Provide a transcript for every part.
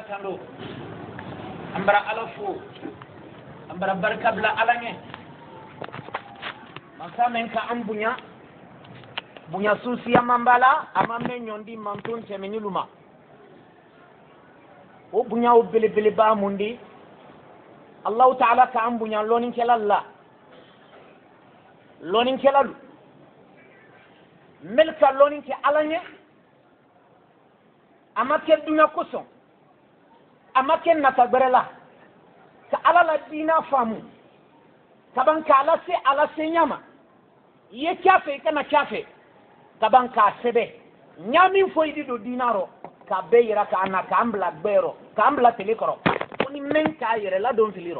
tando ambara alafo ambara barka bla alanye masamen ka ambunya bunya susiya mambala amamme nyondi mantun temeni luma o bunya o bele ba mundi Allah ta'ala ka ambunya lonin kelalla lonin kelalu melka lonin ke alanye amake dunya koson amake natabarela ka alala dina famu kaban ka ala se nyama ye kafe kana kafe kaban ka sebe nyami foyidi do dinaro ka beyira ka ana ka ambla gbero ka ambla telikoro oni men ka yere la don filiro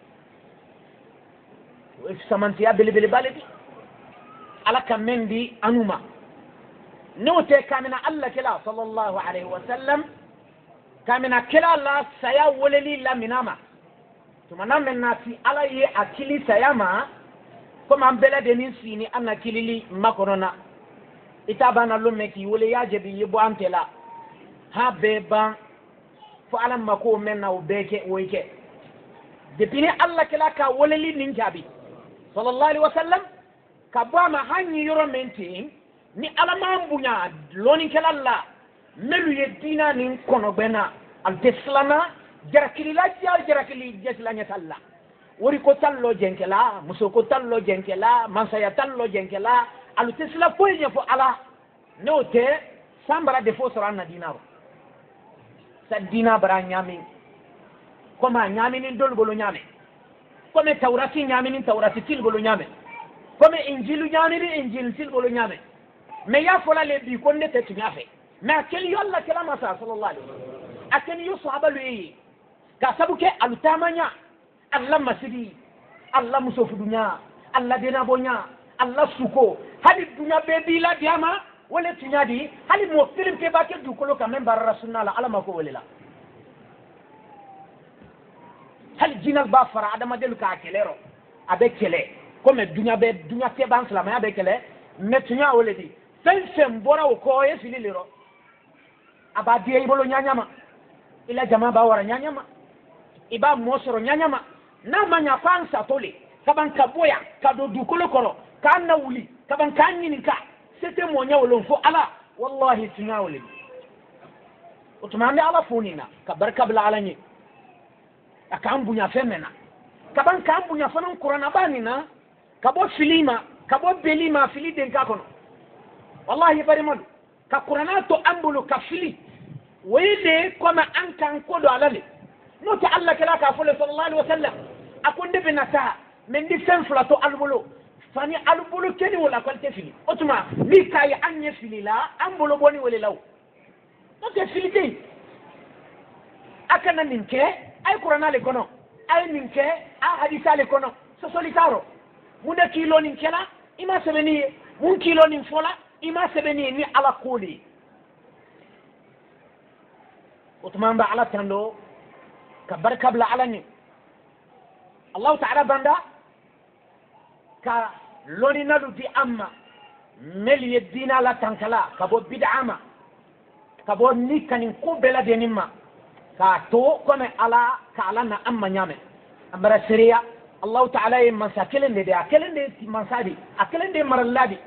o samantiya bele baledi ala ka mendi anuma نوتي كامنا الله كلا صلى الله عليه وسلم كامنا كلا لا سيا وللي لا مناما ثم نمنا في على أكلي سياما كما بلد نسيني أنا كلي ما كنا إتابنا لومكي ولي يجبي يبو أنتلا ها بيبان فعلا ما كو منا وبيك ويك دبيني الله كلا كا وللي نينجابي صلى الله عليه وسلم كبوا هاني يورو مينتين ni alaman bunya loni kelalla melu ye dina ni kono bena al islama jarakili la jarakili jesla nyatalla wori ko tallo jenkela muso ko tallo jenkela mansaya tallo jenkela al islam ko ye fo ala note sambara de fo sorana dinaro sa dina bara nyami koma nyami ni dol bolo nyame kome tawrati nyami ni tawrati til bolo nyame kome injilu nyami ni injil til bolo nyame mais ya fola le bi ko ne te tunya fe mais akeli yalla kala masa sallallahu alaihi wasallam akeni yo sahaba lui ka sabuke alutamanya Allah masidi Allah musofu dunya Allah dena bonya Allah suko hadi dunya be bi la diama wala tunya di hadi mo film ke ba ke du ko lo quand même bar rasulullah ala mako wala hal jinal ba fara adama delu ka kelero abe kele comme dunya te ban salama abe kele mais tunya wala di sen bora ko ye fililiro abadiye ibolo nyanyama ila jamaa ba wara nyanyama iba mosoro nyanyama na manya pansa tole kaban kaboya kado dukolo koro kana wuli kaban kanyini ka sete monya wolonfo ala wallahi tunawli utumande ala funina kabarka bla alani akambunya femena kaban kambunya fanan qur'ana banina kabo filima kabo belima filiden ka kono wallahi bariman ka qur'ana to ambulu ka fili wede koma an kan ko do alale no ta Allah kala ka fule sallallahu alaihi wasallam akunde binata men di sen flato albulu fani albulu keni wala kwalte fili otuma ni kai anye fili la ambulu boni wala law no te fili te akana ninke ay qur'ana le kono ay ninke a hadisa le kono so solitaro muna kilo ninkela ima sebeni mun kilo nin fola ima sebeni ni ala kuli utman ba ala tando kabar kabla alani Allah ta'ala banda ka loni nadu di amma mel yedina la tankala kabo bid'ama kabo nikanin ko bela denimma ka to kome ala ka ala na amma nyame amara siriya Allah ta'ala yin masakilin da akalin da mansadi akalin da maralladi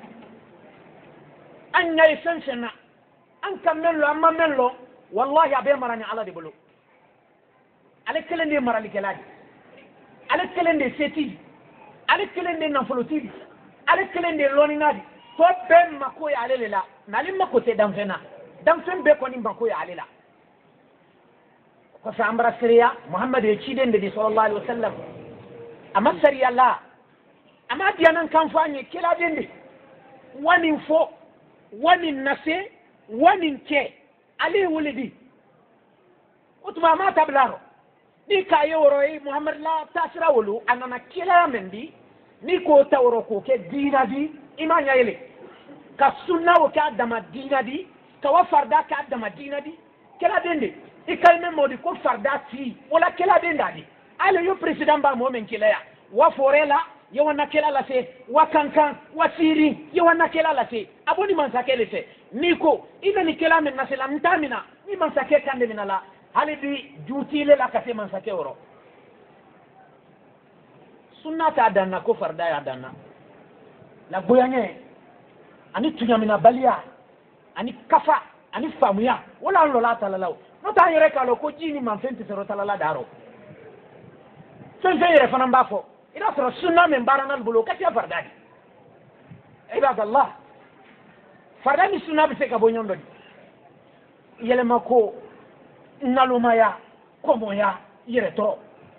an yayi sansana an kammello amma mello wallahi abe marani ala de bolo alakalin da marali keladi alakalin da seti alakalin da nafoloti alakalin da loninadi to ben makoy alela nalim makote damfena damfen be ko nim makoy alela ko sa amra siriya muhammad ya ciden da sallallahu alaihi wasallam amma sariya la amma dianan kan fanye kila dende wani fo wani nase wani ke ali wulidi utuma ma tablaro ni ka yoro yi muhammad la tasira wulu anana kila mendi ni ko tawro ko ke dina di imanya yele ka sunna o ka dama dina di ka wa farda ka dama dina di kila dende ikalme modi ko farda ti wala kila denda di ale yo president ba mo men kilaya wa forela yo wana kela la se wa kankan wa siri yo wana kela la se aboni man sakele se niko ina ni kela men nasela mtamina ni man sakeka kande minala hali bi jutile la kate man sake woro sunna ta danna ko farda ya danna la goyanye ani tunyamina balia ani kafa ani famuya wala lola talalaw no ta yere kalo ko jini man fenti sero talala daro sen yere fana mbafo ida soro sunna men barana bulo kati farda di ibadallah farda ni sunna bi se ka bonyondo yele mako nalumaya komoya yere to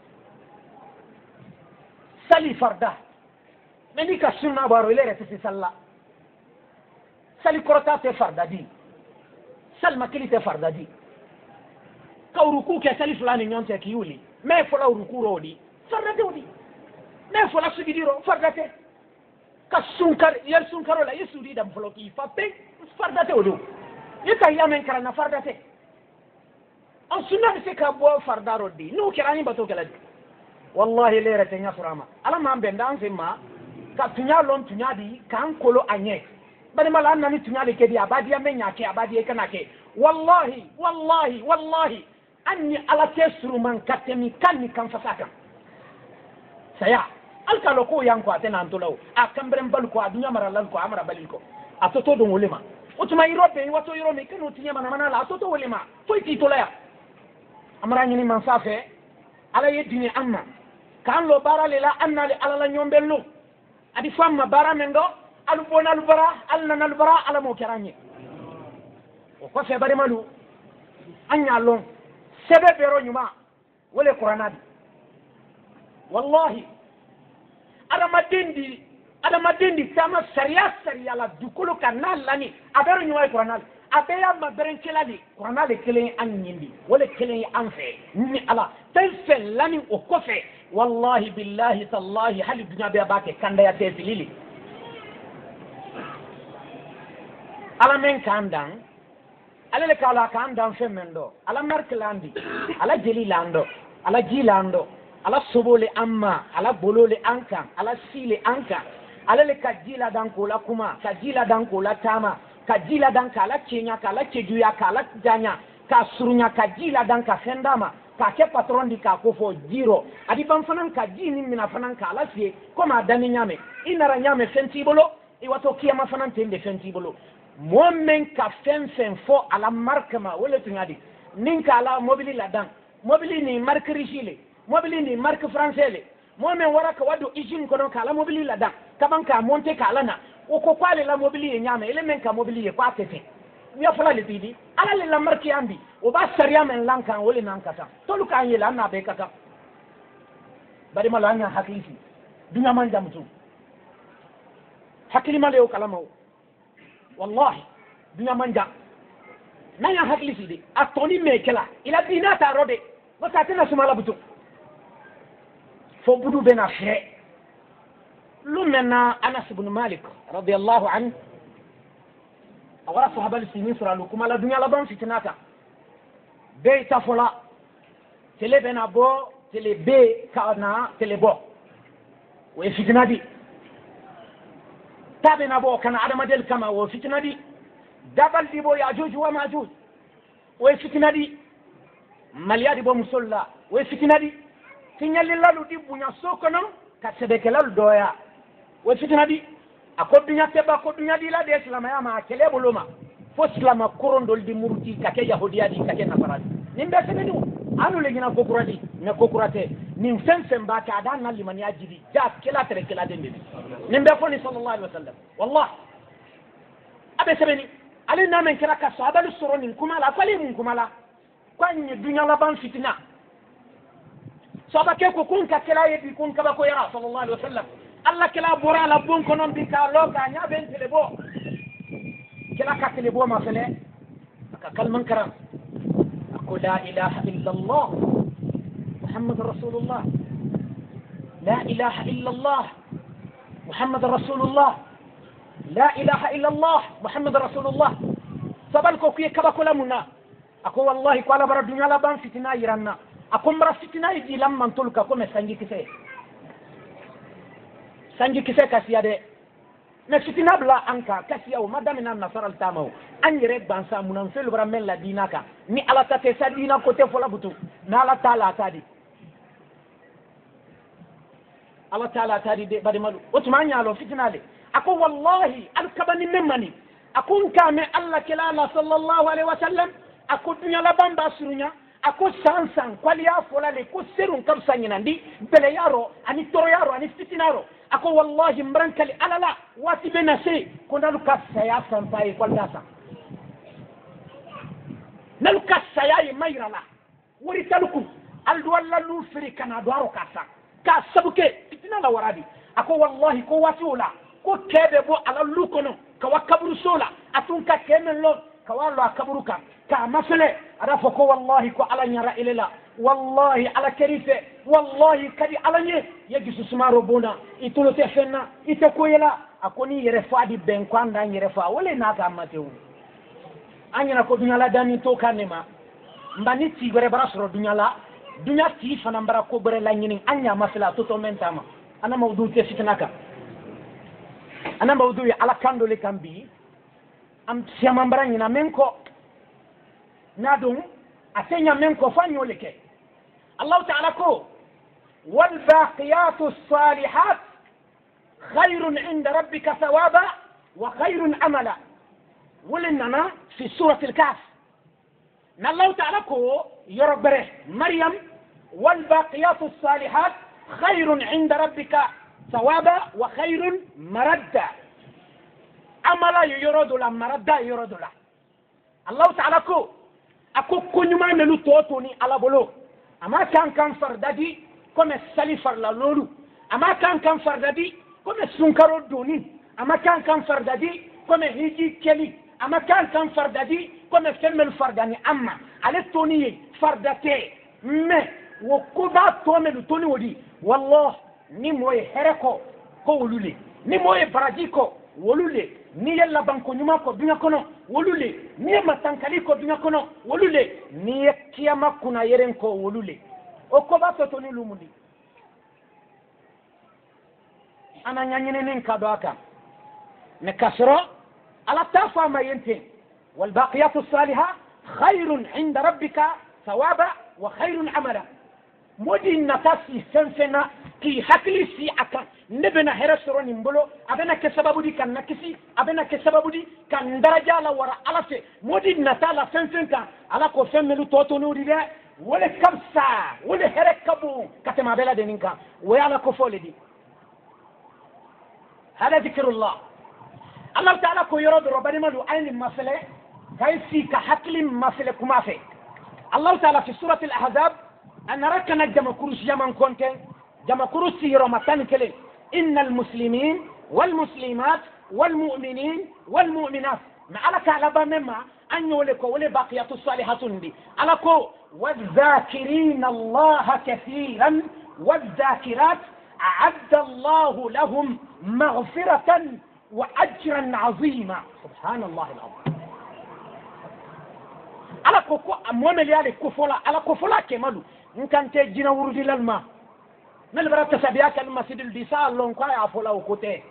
sali farda meni ka sunna baro ile rete salla sali korota te farda di sal makili te farda di ka uruku ke sali fulani nyonte ki yuli me fola uruku rodi farda de odi me fola sugidiro farda te ka sunkar yer sunkaro la yesudi dam foloki fa pe farda te odo yeka yamen karana farda te an sunna se ka bo farda rodi no kirani bato kala wallahi lere te nya surama ala ma benda an ma ka tunya lon tunya di kan kolo anye bari mala nani tunya le kedi abadi amenya ke abadi kana ke wallahi wallahi wallahi anni ala tesru man katemi kanni kan fasaka saya alka loko yanko atena antolaw akambere mbal ko adunya mara lan ko amara balil ko atoto don wolema otuma irobe wato irome kanu tinya mana mana la atoto wolema foi ti tolaya amara nyini man safe ala yedini amma kan lo bara lela anna li ala la nyombello adi famma bara men do alu bona alu bara alna nal bara ala mo keranye o ko fe bari malu anya lon sebe bero nyuma wole qur'anadi wallahi ada madindi sama sariya la dukulu kana lani abero nyuma qur'anadi abeya maberen kelali qur'anadi kelen an nyindi wole kelen an fe ni ala tayfen lani o ko fe wallahi billahi tallahi hali dunya be abake kanda ya tezilili ala men kandan ala le kala kandan femendo ala marklandi ala jelilando ala jilando ala sobole amma ala bolole anka ala sile anka ala le kajila dan ko la kuma kajila dan ko la tama kajila dan kala kenya kala kejuya kala janya ka surunya kajila dan ka fendama ka ke patron di ka ko fo jiro adi ban fanan ka jini mina fanan ka ala fie ko ma dani nyame inara nyame fenti bolo e wato kiyama fanan tende fenti bolo momen ka fen fo ala markama wala tunyadi ninka ala mobili ladan mobili ni marque rigile mobili ni marque français le momen waraka wado ijin kono kala mobili ladan kaban ka monte kala na o ko kwale la mobili nyame ele men ka mobili e kwa tete ya fala le bidi ala le la marque ambi o ba sariya men lankan wole nan kata to lu kan yela na be kata bari malanya hakiki dunya man jamtu hakili male o kalama wallahi dunya manja nanya hakili sidi atoni mekela ila dina ta rode wata tana sumala butu fo budu bena fe lumena Anas ibn Malik radiyallahu anhu awara sahaba lisini suralu kuma la dunya la ban fitnata be tafola tele bena bo tele be kana tele bo we fitnadi tabe na bo kana adama del kama wo fitina di dabal di bo yajuj wa majuj wo fitina di maliya di bo musolla wo fitina di tinyali lalu di bunya sokono ka sebeke lalu doya wo fitina di akodunya teba akodunya di la de islam ya ma kele boloma fo islam korondol di muruti ka ke yahudiya di ka ke nafaradi nimbe sebedu anu le gina kokurati ne kokurate nin fenfen ba ka dan nan liman yajibi ja kila tere kila dembe nimbe foni sallallahu alaihi wasallam wallah abe sebeni ali na men kira ka sahaba lu suroni kuma la fali mun kuma la kwanye dunya la ban fitina sahaba ke ko kun ka kila yebi kun ka ba ko yara sallallahu alaihi wasallam alla kila bora la bon ko non bi ka lo ka nya ben telebo kila ka telebo ma fele ka kalman karam لا إله إلا الله محمد رسول الله لا إله إلا الله محمد رسول الله لا إله إلا الله محمد رسول الله سبالكو كي كبا كلا منا أكو والله قال برا الدنيا لا بان فتنا يرانا أكو مرا فتنا يجي لما نتولك أكو مسانجي كسي سانجي كسي كاسيادة na fitina bla anka kasiya o madamina nasaral tamaw an yere bansa munan felu bara men la dinaka ni ala tate sa dina ko te fola butu na ala taala tadi Allah taala tadi de badi malu otuma nyalo fitinale ako wallahi alkabani memani akun kame Allah kilala sallallahu alaihi wasallam ako dunya la bamba surunya ako sansan kwaliya folale ko serun kabsa nyinandi bele yaro ani toro yaro ani fitinaro ako wallahi mbrankali alala wati benase ko nalu kassa ya sampai kwaldasa nalu kassa ya mayrala wori taluku alduwalla lu firi kana dwaro kassa ka sabuke fitina la waradi ako wallahi ko wati wala ko kebe bo ala lu kono ka wakaburu sola atun ka kemen lo ka wallo akaburu ka masale ada foko wallahi ko ala nyara ilela wallahi ala kerife wallahi kadi ala nye yegisu sumaro bona itulo te fenna ite ko yela akoni yere faadi ben ko anda yere fa wala na ka matewu anyana ko dunya la dani to kanema mbani ti gore barasro dunya la dunya ti fana mbara ko bere la nyini anya masala to mentama ana mawdu te fitnaka ana mawdu ya ala kando le kambi am siama mbara nyina menko nadum atenya menko fanyo leke Allah ta'ala ko wal baqiyatu salihat khairun 'inda rabbika thawaba wa khairun amala ولننا في سورة الكهف الله تعالى كو يربره مريم والباقيات الصالحات خير عند ربك ثوابا وخير مردا أملا يرد لا مردا يرد لا الله تعالى كو أكو كنما نلو توتوني على بلو أما كان فردادي كم السلفر لولو أما كان فردادي كم السنكرو دوني أما كان فردادي كم هيجي كلي أما كان فردادي كم فيلم الفرداني أما على توني فردتي ما وكذا تومل توني ودي والله نموي هركو كولولي نموي براجيكو ولولي ni yalla banko nyuma ko dunya kono wolule ni matankali ko dunya kono wolule ni kiyama kuna yeren ko wolule o ko ba to ni lumundi ana nyanyene nin kado aka ne kasro ala tafa ma yente wal baqiyatu salihah khairun 'inda rabbika thawaba wa khairun amala modi natasi senfena ki hakili si aka nebena herasoro ni mbolo abena ke sababu di kan nakisi abena ke sababu di kan daraja la wara alafe modi natala senfenka ala ko femmelu toto nuri de wala kabsa wala herekabu katema bela de ninka wala ko foledi hada zikrullah Allah ta'ala ko yoro robani malu ayni masale kay fi ka hakli masale kuma fe Allah ta'ala fi surati al-ahzab an rakana jama kurus yaman konte جمع كرسي رمضان كله إن المسلمين والمسلمات والمؤمنين والمؤمنات ما على كعلبة مما أن يولك ولي بقية الصالحات دي على كو والذاكرين الله كثيرا والذاكرات أعد الله لهم مغفرة وأجرا عظيما سبحان الله العظيم على كو أمومل يالي كفولا على كفولا كمالو إن كان تجينا ورد للماء من برات تسابياك المسجد الديسال لون كاي افولا وكوتي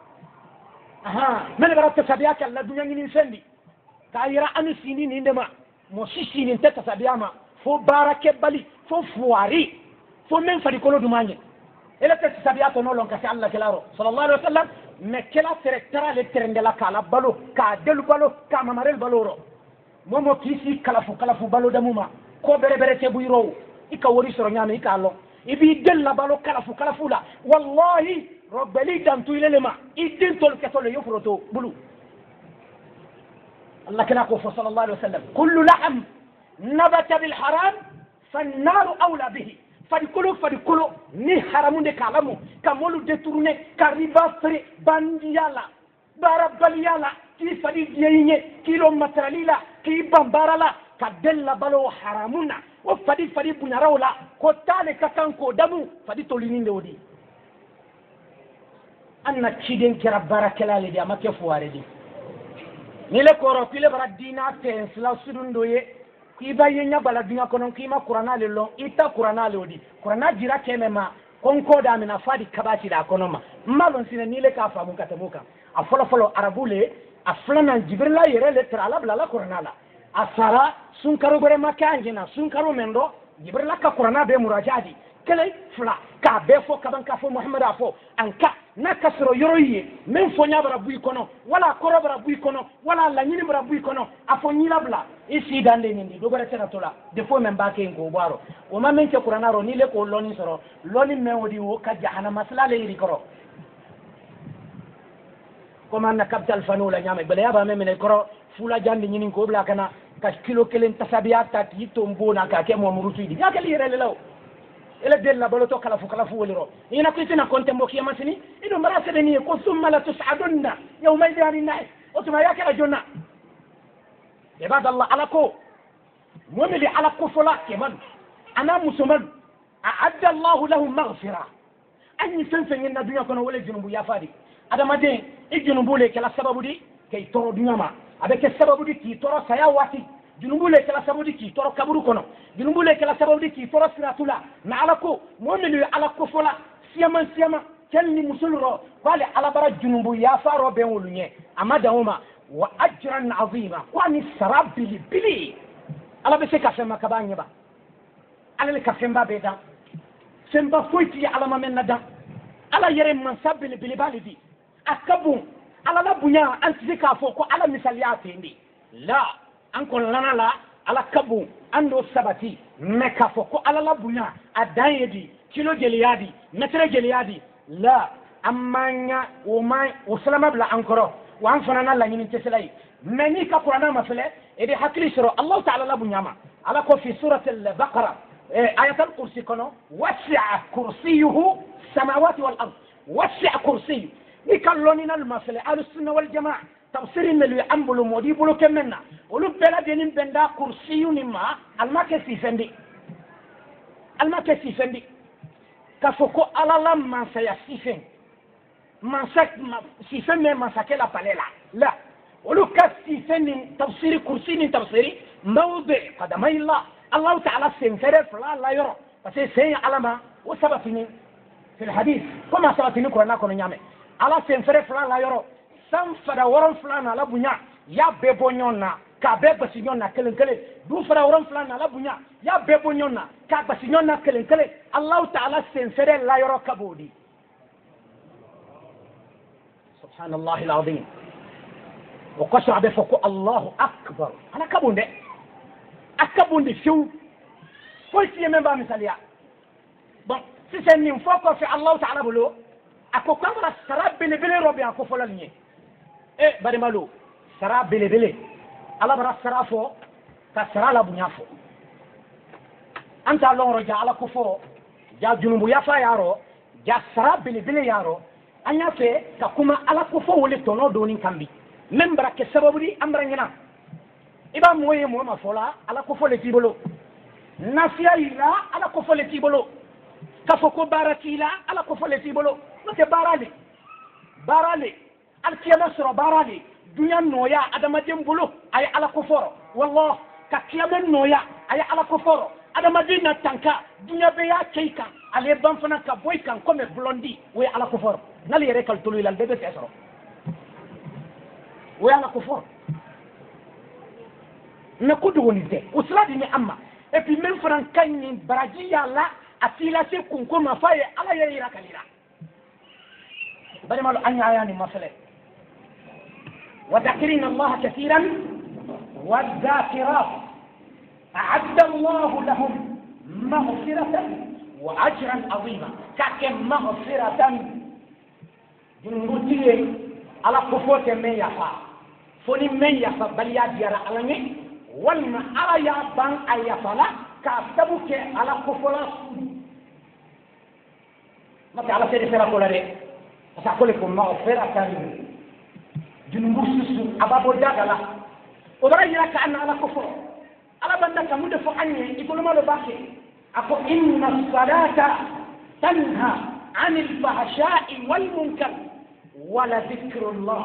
من برات تسابياك الدنيا ني سندي كايرا ان سينين عندما مو سيسين تسابياما فو بارك بالي فو فواري فو من فري كولو دوماني الا تسابياك نو لون كاسي الله كلارو صلى الله عليه وسلم مكلا تركترا لترندلا كالا بالو كا دلو بالو كا مامارل بالورو مومو كيسي كلافو بالو دموما كو بري بري تبويرو إيكا وري سورو نيامي إيكا الله ibi della balo kalafu la wallahi rabbali dantu ilelema idin tol ketolo yofroto bulu Allah kana ko sallallahu alaihi wasallam kullu lahm nabata bil haram fannaru awla bihi fadikulu ni haramunde kalamu kamolu detourner kariba fri bandiyala barabaliyala ki fadi diyenye kilo matralila ki bambarala kadella balo haramuna o fadi bunyarawla ko tale kakanko damu fadi tolininde wodi anna ciden kira barakalale di amake fuware di nile koro pile bara dina ten sla sudundo ye ki baye nya bala dunya kono ki ma qur'ana le long ita qur'ana le wodi qur'ana jira kemema konko da mina fadi kabati da konoma malon sine ni le ka famu katamuka a folo arabule a flana jibrila yere le trala bla qur'ana la asara sun karo bare makangina sun karo mendo jibrila ka qur'ana be murajadi kele fla ka be fo kaban ka fo muhammad afo anka na kasro yoroyi men fo nyabara bui kono wala korobara bui kono wala la nyini bara bui kono afo nyila bla isi dande nindi do bare tena tola de fo men ba ke ngo baro o ma men ke qur'ana ro ni le ko loni soro loni men wodi wo ka jahana masla le yiri koro koma na capital fanula nyame bele yaba men men koro fula jandi nyini ko bla kana ka kilo kelen tasabiata ti tombona ka ke mo murutu di ya ke lire le law ele della boloto kala fu woliro ina kitina konte mboki yamasini ido marasede ni ko summa la tusadunna yawma idani na'i otuma yake la jonna ibad allah alako mumili alako fola keman ana musuman a'adda allah lahum maghfira anni sansan inna dunya kono wala junubu ya fadi adama de ijunubu le kala sababu di kay toro dunyama abeke sababu di ki toro saya wati junubule kala sabudi ki toro kaburu kono junubule kala sabudi ki toro siratula na alako momilu alako fola siyama kenni musulro wale alabara junubu ya faro ben wolunye amada huma wa ajran azima kwani sarabili bili ala be se ka fema kabanya ba ala le ka femba beda semba foiti ala mamenna da ala yere man sabili bili balidi akabu ala la bunya antika fo ko ala misaliyati ndi la ankon lana la ala kabu ando sabati meka fo ko ala la bunya adayedi kilo jeliyadi metre jeliyadi la amanya o mai o salama bla ankoro wa anfana la nyini teselay meni ka qur'ana mafale edi hakli shiro allah ta'ala la bunya ma ala ko fi surati al-baqara ayat al-kursi kono wasi'a kursiyuhu samawati wal ard wasi'a kursiyyu nikallonina al-mafale al-sunna wal jamaa tafsiri melu ambulu modi bulu kemenna olu bela denin benda kursiyu ni ma almake sifendi ka foko alala mansa ya sifen mansa sifen me mansa ke la palela la olu ka sifendi tafsiri kursi ni tafsiri mawde qadamayla allah ta'ala senfere fala la yoro parce que c'est alama o sabatini في الحديث كما سبتني قرنا كنا نعمة على سنفر فلان لا يرو سنفر ورم فلان على بنيا يا ببونيونا كابه بسيونا كلن كلن دو فر ورم فلان على بنيا يا ببونيونا كابسيونا كلن كلن الله تعالى سنفر لا يرو كبودي سبحان الله العظيم وقشع بفوق الله أكبر أنا كبوندي أكبوندي شو قلت يمين بامثاليا bon si c'est une fois qu'on fait Allah Ta'ala bolo ako kamara sara belebele robi ako fola liye bari malo sara belebele ala bara sara fo ka sara la bunya fo anta longro ja ala ko fo ja junubu ya fa yaro ja sara belebele yaro anya fe ka kuma ala ko fo wole tono doni kambi membra ke sababu di amra ngina iba moye mo ma fola ala ko fo le tibolo nasiya ila ala ko fo le tibolo kafoko baratila ala ko fole tibolo note barale alkiyama soro barale dunya noya adama dembolo ay ala ko foro wallah ka kiyama noya ay ala ko foro adama dina tanka dunya be ya keika ale ban fana ka boy kan comme blondi way ala ko foro nali yere kal tulu ilal bebe tesoro way ala ko foro na kudu woni de usladi ni amma et puis même fran kanni baraji yalla asila se kunko mafaye ala yira kalira bari malu anya ayani masale wa dhakirin Allah kathiran wa dhakirat a'adda Allah lahum maghfiratan wa ajran 'azima kakem maghfiratan dungutie ala kofote me yafa foni me yafa bal ya diara alani wal ma ala ya ban ayafala كابتبوك على كفلاس ما تعرف تدري فيها كل هذا أقول لكم ما أفرع كان جنوبس أبا بوداك لا ودرا يراك أن على كفر على بندك مدفع عني يقول ما لباكي أقول إن الصلاة تنهى عن الفحشاء والمنكر ولا ذكر الله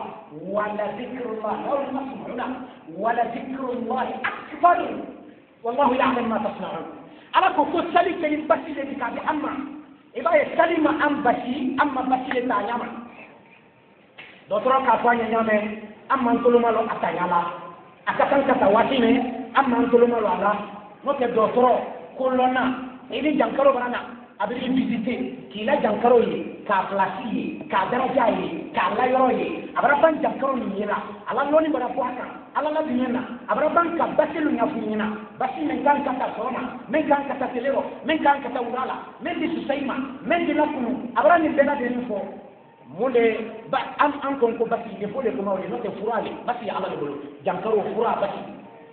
ولا ذكر الله أكبر والله يعلم ما تصنعون على كوكو سالك ينبسي لك أما iba ye kalima am basi amma basi le ta nyama dotoro ka fanya nyame amma ntoloma lo atanyala akatan kata watine amma ntoloma lo ala no ke dotoro kolona ini jankaro barana abiri visiter kila jankaro ye ka place ye ka daraja ye ka layoro ye abara ban jankaro ni yira ala loni bara poaka ala la binyana abara ban ka basilu nyafunyina basi men kan kata soma men kan kata telero men kan kata urala men di susaima men di nakunu abara ni bena de info monde ba am kon ko basi de fole ko mawli no te furale basi ala de bolo jankaro fura basi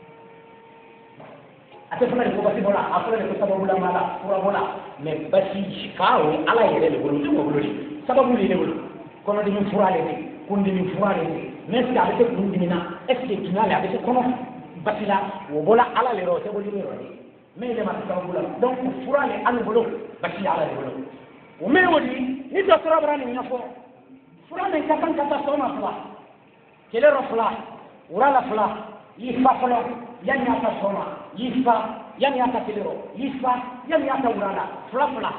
ate fana de ko basi bola afala de ko sababu la mala fura bola mais basi shikawo ala yele de bolo tumo bolo sababu le bolo kono de furale de kundi ni furale de mais ka be kundi mina est ce que tunale avec kono basi la wo bola ala le ro te bolo ni ro mais le ma sababu la donc furale ala bolo basi ala de bolo o me wodi ni do sura brani nyafo furale ka kan kata soma fula kele ro fula urala fula yi fa fula yani ata soma yifa yani ata kilero yifa yani ata urala fla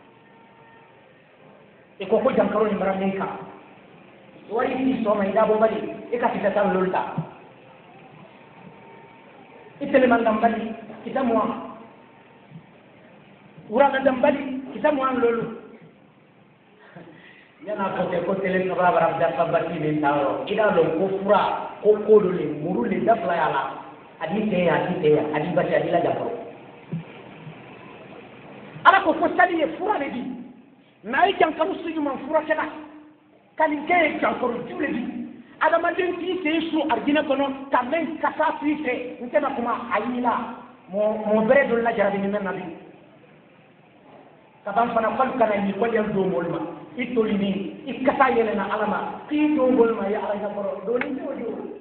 e ko ko jankaro ni maraneka wari ti soma idabo bali e ka tita lolta itele mandam bali kitamwa urala dam bali kitamwa lolu yana ko tele no bara da sabati ni tawo ida lo ko fura ko le muru le da fla yala adite adi basi adila jabro ala ko sali e fura le di na yi jankaru suju man fura kala kalinke jankaru jule di adama den ti se su argina kono kamen kasa fi se ntena kuma ayila mo bere do la jarabi men nabi kaban fana fal kana ni ko yel do molma itoli ni ikasa yele na alama ti do molma ya ala jabro do ni do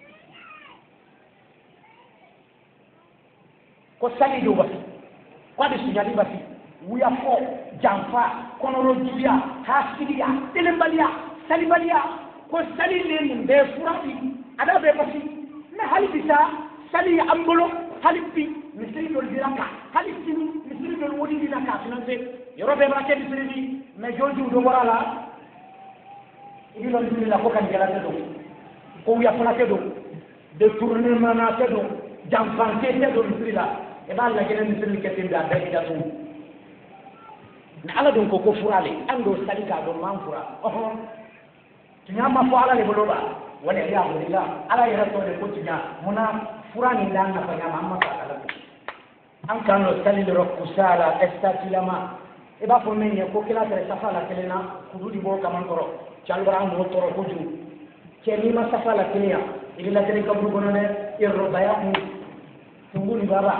ko sali do basi ko de sunyali basi wuya fo jamfa konoro juya hasidiya telembalia salibalia ko sali le min be furati ada be basi na hali bisa sali ambolo hali bi misri do diraka hali sini misri do wodi diraka finance yoro be ba ke misri me joju do warala ibi do misri la ko kan gela do ko wuya fana ke do de tournement na ke do jamfa ke do misri la e ba la gelen misri ke tinda be da tu na ala don ko furale ando salika do man fura tinya ma fo ala le boloba wala ya billah ala ya to le ko tinya muna furani dan na fa nyama amma ala an kan lo salil rokusala estatilama e ba fo men ko kila tere safala kelena kududi bo kaman koro chalbara mo toro kuju keni ma safala kenya ila tere kabru gonone irro bayaku tumbuli baba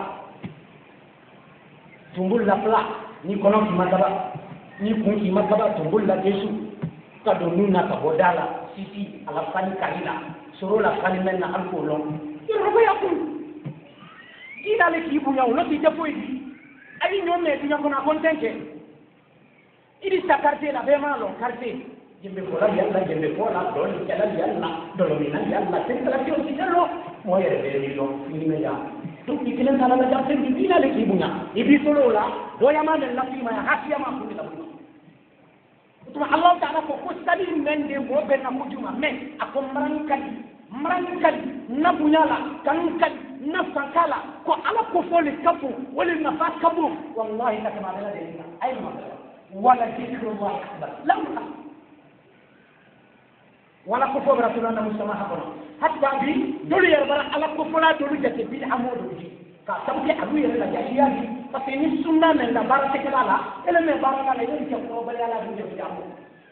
tumbul la pla ni kono ki makaba ni kun ki makaba tumbul la Yesu ka do nuna ka bodala sisi ala fani kalila soro la fani men na alkolo irro bayaku ila le ki bunya ulo ti defo idi ay nyome ti nyako na kontenke idi sakarte la be malo karte jembe fola yalla jembe fola do ni kala yalla do lo mina yalla tentala ti o ti jallo moyere be ni do ni me ya to ikilen sala la jatte ni ila le ki bunya ibi solo la do yama de la fi ma hasiya ma ko ni la bunya to Allah ta'ala ko ko sali men de mo be na ko juma men akom maran kali na bunya la kan kali na fankala ko ala ko fole kafu wala na fa kabu wallahi la kama la de ay ma wala zikrullah akbar lam wala ko fo rasulullah mustafa hakono hatta bi dolu yer bara ala ko fola dolu jate bi amodo ji ka sabbi abu yer la jasiya ji parce que ni sunna men da bara te kala ele me bara la yer ke ko bali ala bu je jamu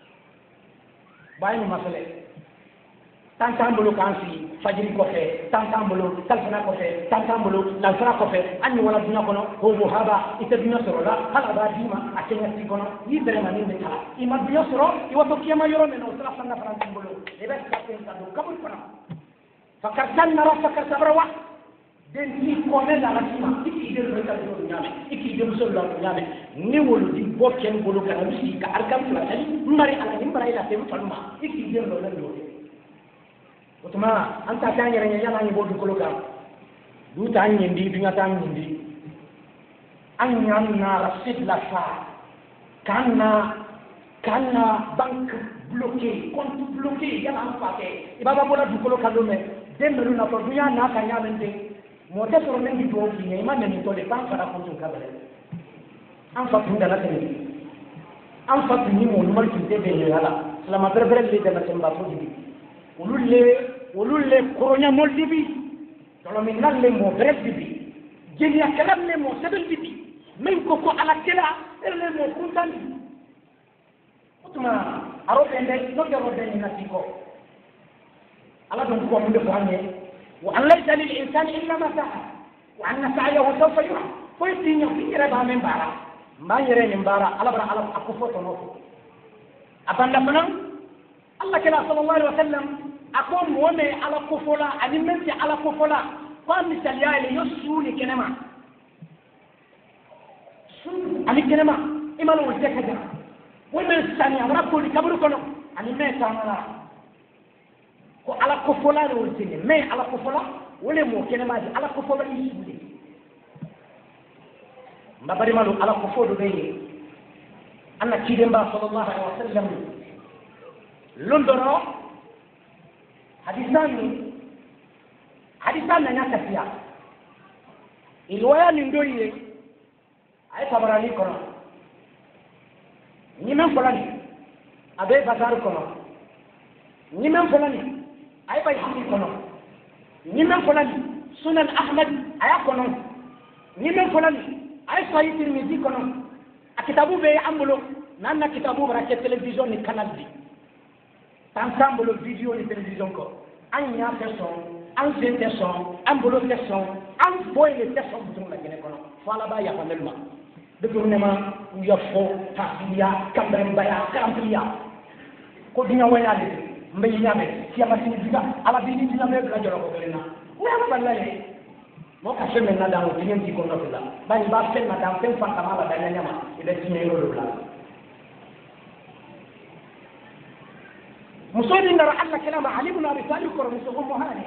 bayi masale tantambolo kansi fajiri ko fe tantambolo talfana ko fe tantambolo lansara ko fe anni wala dunya kono ho mo haba ite dunya soro la hala ba dima akenya ti kono ni bere mani me kala ima dunya soro i wato kiyama yoro me no sala sanna fana tambolo e be ka ten ka do kabul kono fakar tan nara fakar sabrawa den ni ko me la rasima iki de do ka do dunya me iki de so la dunya me ni wolu di bokken bolo kana mi ka arkam la tali mbari ala ni mbari la te falma iki de do la do otuma anta tanyere nyanya ni bodu koloka du tanye ndi dunya tanye ndi anyan na rasid la fa kana banque bloqué compte bloqué yana an fa ke ibaba bola dukolo kalome demelu na to dunya na ka nyamende mo te soro men di do fi ne ma men to le ban fara ko tun kabale an fa tun da la tene an fa tun ni mo no mal tun te be yala lama berbere le de na temba fo dibi ululle koronya mol dibi tolo min nalle mo bere dibi jeni akalam le mo sebel dibi men ko ala kila ele mo kuntani tuma arobe ndey no jaro den na tiko ala don ko mun de ko ane wa an laysa lil insani illa ma sa'a wa anna sa'yahu sawfa yura ko tinya fikira ba men bara ma yere ni bara ala bara ala akufo to no abanda fanan Allah kala sallallahu alaihi wasallam akom wone ala kufola ani menti ala kufola ko misal ya ile yusuni kenema sun ani kenema imalo wajja kaja women sani amara ko ni kaburu kono ani me tamala ko ala ko fola ro tini me ala ko fola wole mo kenema ala ko fola yisudi mbabari malu ala ko fodo be anna kidemba sallallahu alaihi wasallam londoro hadisan na nyakasiya ilwaya ni ndoye ay tabarani kono ñimen folani abe bazar kono ñimen folani ay bay handi kono ñimen folani sunan ahmad aya kono ñimen folani ay sahih tirmidhi kono akitabu be ambulo nanna kitabu barake television ni canal bi ensemble video ni television ko anya person an zente son ambulo person an boy le person butum la gene kono fala ba ya fanelma détournement ya fo tafiya kambembaya karampiya ko dinya wayale mbay ñame ci ama ci diga ala bi ni dina me la joro ko belena wa balale mo ka semme na dawo di ngeen ci ko nokku la bañ ba fen na daw fen fanta mala dañ ñama ida ci ñe lolu la musodi ndara alla kalama ali ibn abi talib ko muso ko mohani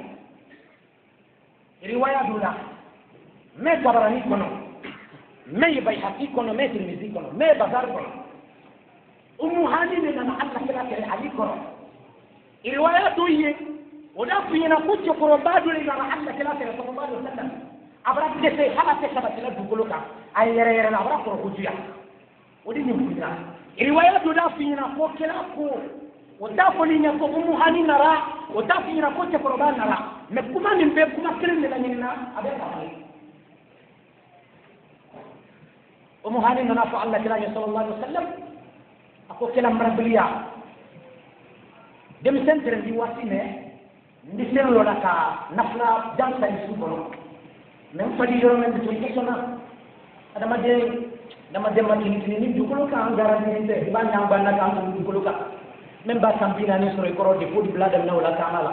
riwaya dula me tabarani kono me bayhaqi kono me tirmidhi kono me bazar kono ummu hani ne na Allah kala kare ali kono riwaya do yi oda fiyina ko ci ko badu le na Allah kala kare sallallahu alaihi wasallam abra de se hala te sabati la duguluka ay yere na abra ko juya odi ni fuina riwaya do da fiyina ko kala ko oda foli nya ko ummu hani nara oda fiyina ko ci ko badu nara me kuma ni be kuma kelen ne la nyina abe ka ومهاني نافع الله كلام صلى الله عليه وسلم أقول كلام ربيع دم سنتر دي واسينه نسير ولا كا نفلا جام سايسو بلو من فدي يوم من بتوي كسونا ada made matini ni dukulu ka angara ni te ban yang banna ka dukulu ka memba sampina ni soro koro di fudi blada na wala kamala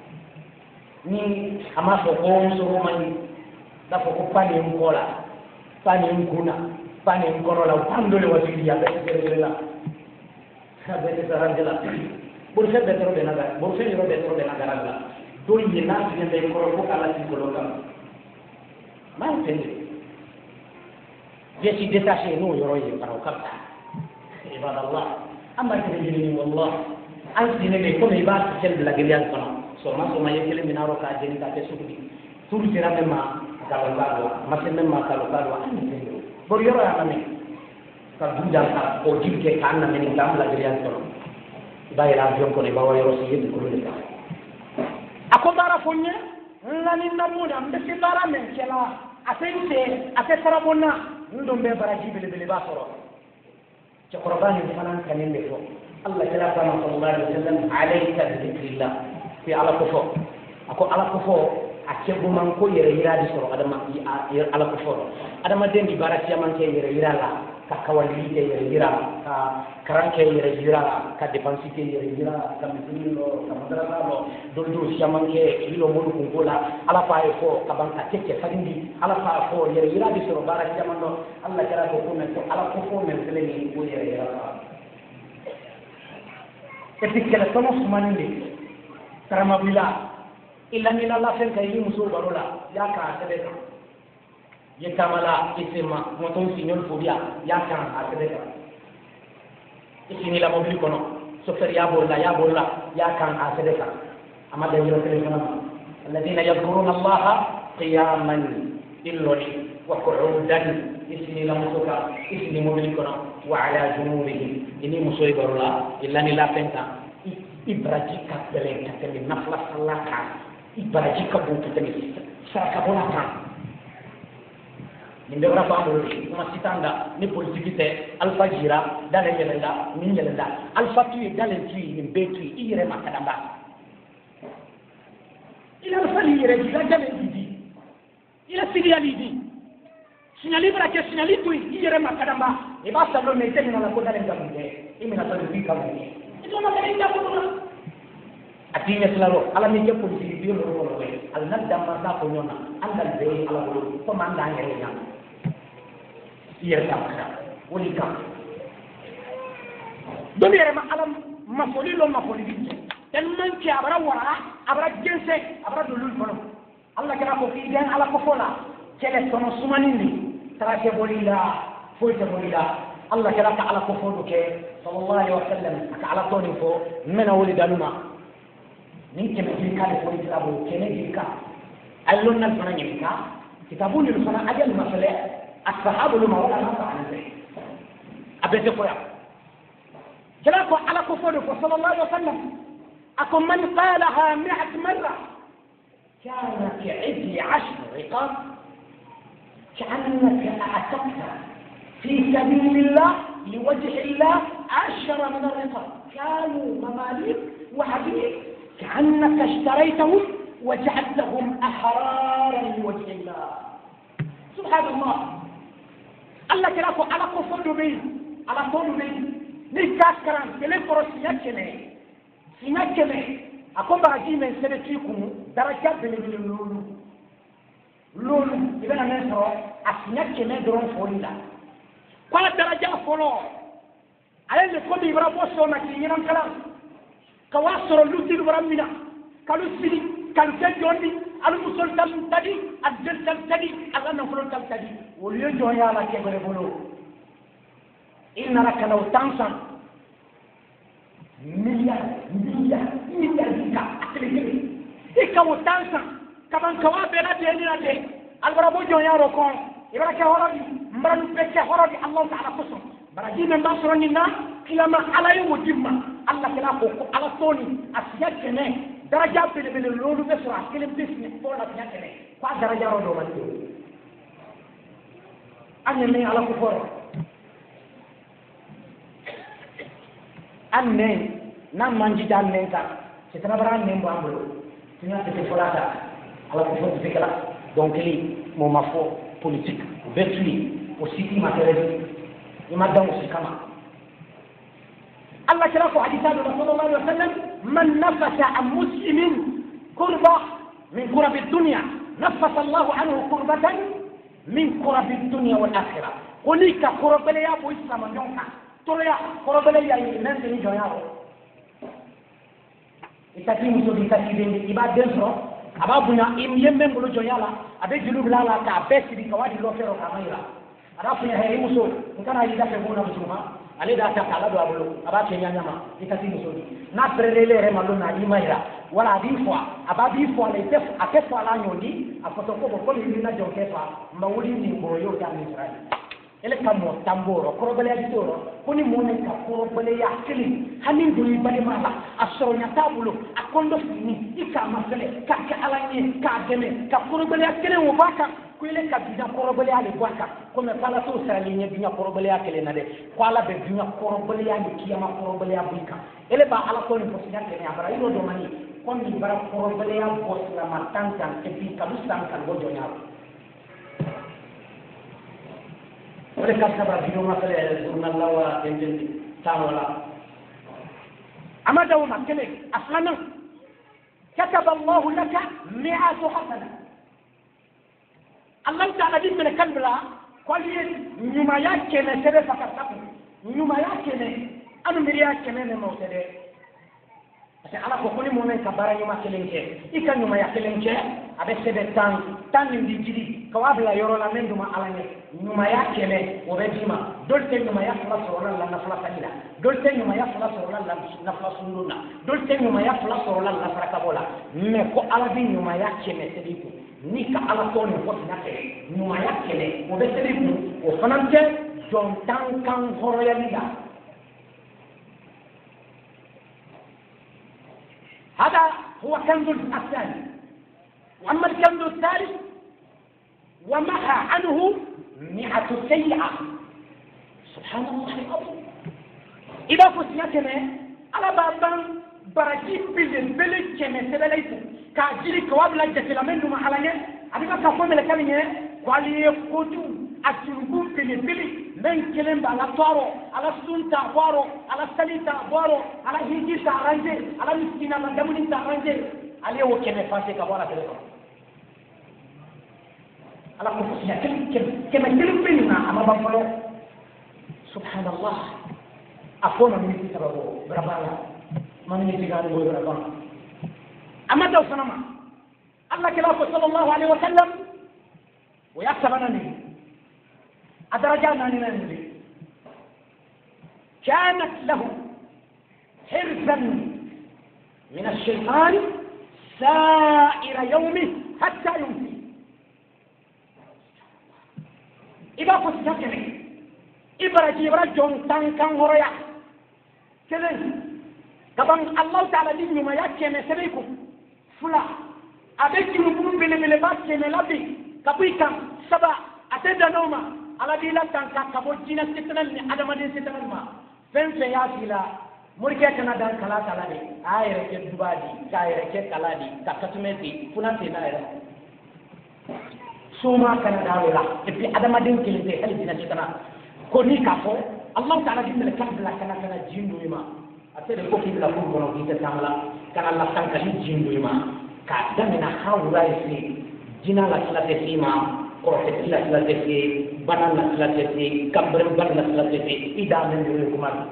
ni ama so ko soro mani da ko pani ngola pani nguna pani ngoro la pandole wasili ya bere la bere sarangela burse betro de naga burse yoro betro de naga la do yina ni de ngoro ko kala ci ko lokam ma tende je ci détaché no yoro yi para kapta ibadallah amma tene wallah an tene ko me ba ci la gelian kono so ma yekele minaro ka jeni ka te sukudi tur tira ma kala masen ma kala an tene bor yoro ya mami ka dundal ka o jibke ka anna men ngam la gelian kono bayila jonko ne bawa yoro si yedi ko le ka ako bara fonye nani namuda mbesi bara men kela asente ate sarabona ndum be bara jibele bele ba soro ci qurbani fanan kanen ne fo Allah jalla ta'ala sallallahu alaihi wasallam alayka bi dhikrillah fi ala kufo ako ala kufo akebo man ko yere yiradi soro adama ala kufo adama dendi bara ci man ke yere yirala ka kawali ke yere yirala ka karanke yere yirala ka defansi ke yere yirala ka mitino ka madrasa lo dondo ci man ke hilo modu ko gola ala fa e fo ka banka tecce fadindi ala fa fo yere yiradi soro bara ci man do Allah jalla ko ko men ko ala kufo men seleni ko yere yirala etikele tono sumaninde karama bila illa min Allah fen kay muso barola ya ka tebe ye kamala isema moton signor fobia ya ka atebe isini la mobili kono sofer ya bolla ya kan asedeka amada yiro telefona alladhina yadhkuruna allaha qiyaman illoni wa qu'udan isini la musoka isini mobili kono wa ala junubihim ini musoy barula illani la penta ibraji kapele kapele nafla salaka ibraji kabu kapele saraka bonata ninde wara famul kuma sitanda ni politikite alfa jira dalen yelenda min yelenda alfa tu dalen tu ni betu ire makadamba ila fali ire jila dalen didi ila signali di signali bara ke signali tu ire makadamba e basta lo mette nella la dalen gambe e me la tolo bi kambe ito ma dalen gambe atinya selaro ala mi ke politiki bi lo ko lo al nadda ma sa ko nyona andal be ala ko to manda ngere nyam yertamaka woni kam dum yere ma alam mafoli bi tan man ci abara wara abara gense abara dolul kono Allah kala ko fi den ala ko fola cele sono sumanindi tarake bolila foyta bolila Allah kala ka ala ko fodo ke sallallahu alaihi wasallam ka ala toni fo mena woli daluma ni ke me kala ko kitabu kene dika allon nan fana nyika kitabu ni fana ajal masale الصحابة لما ولا نفع عن ذلك أبيت قيام جلاكوا على كفره صلى الله عليه وسلم أكم من قالها 100 مرة كان كعد 10 رقاب كأنك أعتقت في سبيل الله لوجه الله 10 من الرقاب كانوا مماليك وعبيد كأنك اشتريتهم وجعلتهم أحرارا لوجه الله سبحان الله Allah kira ko ala ko fondo be ala fondo be ni kaskaran kele koro sinya kene akomba ajime sebe tiku daraja bele lulu ibana mesro asinya kene doron folila kwa daraja folo ale ko bi ibra boso na kinyiran kala kawasoro luti ibra mina kalu sidi kalu jondi alu musol tam tadi adel tam tadi ala na folo tam tadi woliyo joya la ke bere bolo inna laka law tansan milliard dika akele ikaw tansan kaban kawa be na de ni na de albara bo joya ro kon ibara ke horodi mbaran be ke horodi Allah ta'ala kusum baraji men basro ni na kiyama ala yu dimma Allah kala ko ala toni asiya kene daraja bele lolu be sura kele bisni ko la nyakene kwa daraja ro do mati anya me ala ko foro anne nan manji janne ka setana baran ne mbambo tinya te folata ala ko foro fikala donc li mo mafo politique betli aussi matériel ima damu sikama Allah kala ko haditha sallallahu alaihi wasallam man nafasa an muslimin kurba min kurab ad-dunya nafasa Allah anhu kurbatan min kurab ad-dunya wal akhirah kulika kurabale ya bo islam nyonka toya kurabale ya nende ni joyaro itati muso ditati de ibadenso ababunya imyembe mbulu joyala abe julu bilala ka besi di kawadi lo fero kamaira arafu ya heri muso nkana yida fe bona musuma ale da ta kala do abulo aba ke nyanya ma itati muso na prelele re malo na imaira wala bifwa aba bifwa le tef akefwa la nyoni afoto ko ko ni na jonkefa mawuli ni boyo ya ni Israel ele kamo tamboro korobele ya ditoro kuni mone ka korobele ya kili hanin duli bali mala asoro nya tabulo akondo fini ika masele ka alanye ka gene ka korobele ya kile wo baka ko ile ka bida korobele ya le baka ko me pala to sala linya binya korobele ya kile na de ko ala be binya korobele ya ni kiyama korobele ya buika ele ba ala ko ni ko sinya kene abara ilo do mani ko ni bara korobele ya bosla matanta e bi kalusan kan go jonya oleh kasaba bino masale sunan lawa enjen tawala amada wa makele aslana kataba Allah laka 100 hasana Allah ta'ala dimbe kalbla kwali nyuma yake na sere fakataku nyuma yake ne anu miri yake ne motede parce que ala ko koni mo men ka bara nyuma kelenke ika nyuma ya kelenke abe sebe tan ni jidi ka wabla yoro la men duma ala ne nyuma ya kele o be dima dolte nyuma ya fala soro la na fala kalila dolte nyuma ya fala soro la na fala sununa dolte nyuma ya fala soro la na fala kabola me ko ala bi nyuma ya kele sebe ko ni ka ala ko ni ko na kele nyuma ya kele o be sebe ko o fanante don tan kan horoya lida. هذا هو كنز الثاني. أما الكنز الثالث ومحى عنه 100 سيئة. سبحان الله العظيم. إذا فتنتنا على بابان برجيب بالبلد كما سبليت كاجري كواب لا جسلا منه محلنا أبيك كفوم لكمية قالي يفقدوا أسلوبهم بالبلد من كلام على طارو على سنتا بارو على سليتا بارو على هيجي تارانجي على مسكينة من دمني تارانجي عليه وكما فاسي كبارا كذا على كفوسنا كم بيننا أما بفلو سبحان الله أفهم من يتبعه بربالا من يتجاره بربالا أما دو سنما الله كلاه صلى الله عليه وسلم ويحسبنني أدرجانا ننزل كانت له حرزا من الشيطان سائر يومه حتى يمسي إذا فسكتني إبرجي رجل تنكن هريا كذا كمان الله تعالى دين ما يأتي مسريكم فلا أبيك نقول بلبلبات كملابي كبيكا سبا أتدى نوما ala di la tan ka kabo jina sitana ni adama din sitana ma fen fe ya fila murke kana dan kala kala de ayre ke dubadi kayre ke kala di ka katumeti funa te na era suma kana dawela e bi adama din kilite hal jina sitana ko ni ka fo allah ta'ala din le kabla kana jindu ma atede ko kibla ko bono ki ta tamala kana la tan ka jindu ma ka damina hawra isi jina la kala te sima korte la te banana la tete kambre banana la tete ida men yo ko mal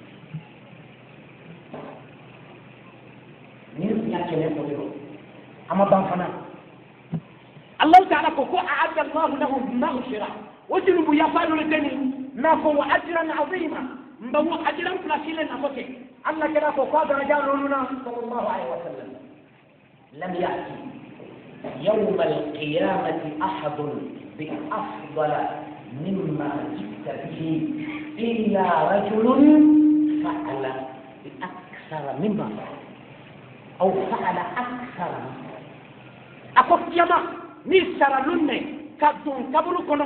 ni nya kene ko do ama ban fana allah ta'ala ko a'adda allah lahum maghfira wajrubu yafalu ladani ma ko ajran azima mbawu ajran flasile na kote allah kala ko daraja loluna sallallahu alaihi wasallam lam ya'ti يوم القيامة أحد بأفضل مما جئت به إلا رجل فعل بأكثر مما أو فعل أكثر أقول يما نسر لني كدون كبر كنو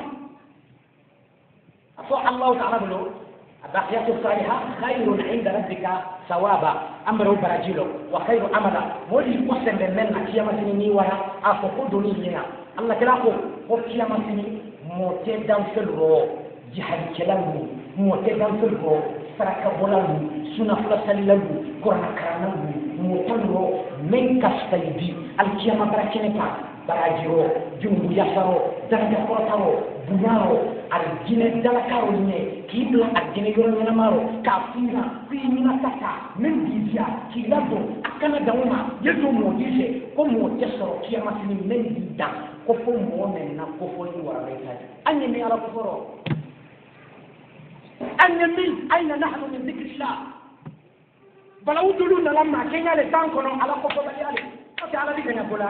أقول الله تعالى بلو الباقيات الصالحة خير عند ربك ثوابا أمره براجيلو وخير عملا مولي قسم من أكيما سنيني ويا أفقدني هنا الله كلاكو أكيما سنيني موتي دم في الرو جهاد كلامه موتي دم في الرو سرك بولانه سنة فلسلله قرنا كرانه موتنه من كستيدي الكيما براكينيكا براجيرو جنبو يسارو درجة قرطارو بنارو الجنة دلكارو لنه كيبلا الجنة يورو نمارو كافينا كيمينا تاتا من ديزيا كيلادو أكنا دوما يدو موجيسي كمو تسرو كيما سنين من ديدا كفو مومن كفو يورا بيتاج أنمي على كفرو أنمي أين نحن من ذكر الله بلو دلونا لما كينا لتانكونا على كفو بيالي فتعالى بيكنا بولا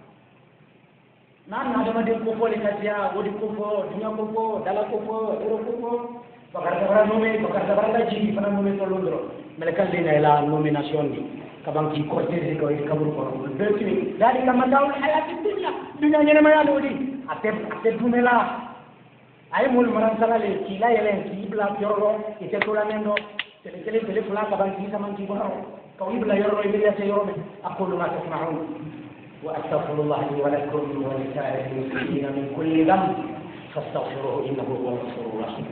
nan adama de ko fole katia wodi ko fo dunya ko fo dala ko fo ero ko fo bakar dabara la ji fana no me to londro melakal dina ila nomination ni kabang ki ko te ko kabur ko de ti dali kama daul hayat dunya nyene ma ya lodi ate dumela ay mul maran sala le ki la yelen ki bla yorro ite to la mendo tele fula kabang ki sama ki bo ko ibla yorro ibla se yorro aqulu ma tasma'un وأستغفر الله لي ولكم ولسائر المسلمين من كل ذنب فاستغفروه إنه هو الغفور الرحيم.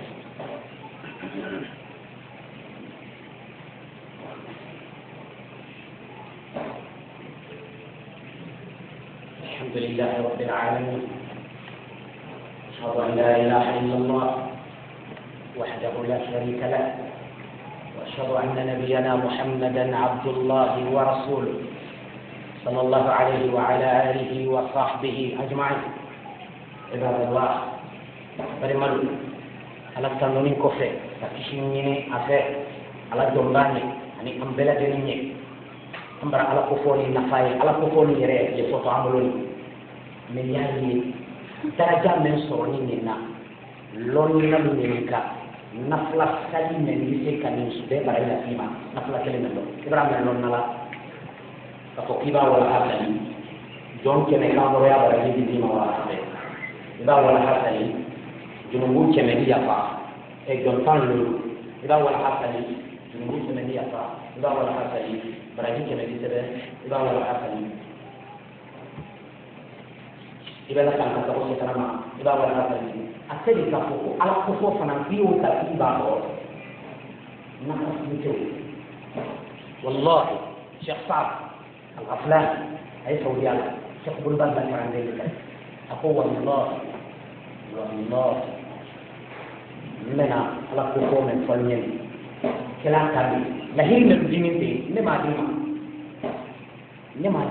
الحمد لله رب العالمين أشهد أن لا إله إلا الله وحده لا شريك له وأشهد أن نبينا محمدا عبد الله ورسوله صلى الله عليه وعلى آله وصحبه أجمعين. عباد الله برمال على تنونين كفر فكشيني أفر على دمباني أني أمبلا دنيا أمبر على كفوني نفاي على كفوني يرى يسوع عملوني من يعني درجة من سرنينا لوننا منك نفلا سالي من يسيك من سبب بريلا فيما نفلا كلمة لون إبراهيم لون نلا فكيبا ولا حسني جون كنا كانوا يا بريلا فيما ولا حسني إذا ولا حسني جنوب كنا يفا جون فانلو إذا ولا حسني جنوب كنا يفا إذا ولا حسني بريلا كنا يسبب إذا ولا حسني إذا كان كتبوا سكرما إذا ولا حسني أكيد كفوف على كفوف فنفيه تكيبا نقص بيتو والله شيخ صعب الأفلام أي سوريال شيخ بلبل بن عندي أقول والله منا على كفوف من فنين كلام كامل لهين الدين دي نما ديما